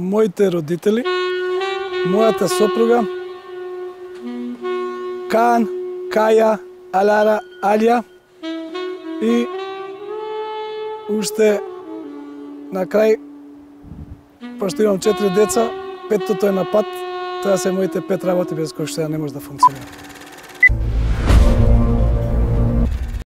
моите родители, мојата сопруга, Каан, Каја, Алара, Алја и уште на крај, пошто имам 4 деца, петтото е на пат, тоа се моите 5 работи без кои што ја не може да функционира.